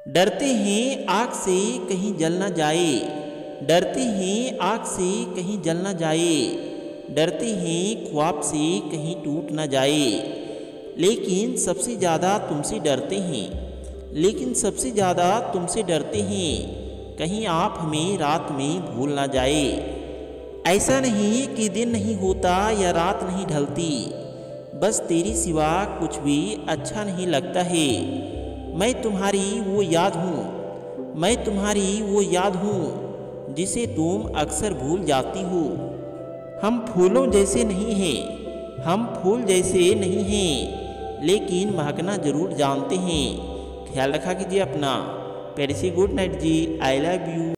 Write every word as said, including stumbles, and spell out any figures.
डरते हैं आग से कहीं जल न जाए, डरते हैं आग से कहीं जल न जाए, डरते हैं ख्वाब से कहीं टूट न जाए। लेकिन सबसे ज़्यादा तुमसे डरते हैं, लेकिन सबसे ज़्यादा तुमसे डरते हैं, कहीं आप हमें रात में भूल ना जाए। ऐसा नहीं कि दिन नहीं होता या रात नहीं ढलती, बस तेरी सिवा कुछ भी अच्छा नहीं लगता है। मैं तुम्हारी वो याद हूँ, मैं तुम्हारी वो याद हूँ जिसे तुम अक्सर भूल जाती हो। हम फूलों जैसे नहीं हैं, हम फूल जैसे नहीं हैं, लेकिन महकना ज़रूर जानते हैं। ख्याल रखा कीजिए अपना। प्यारी सी गुड नाइट जी। I love you.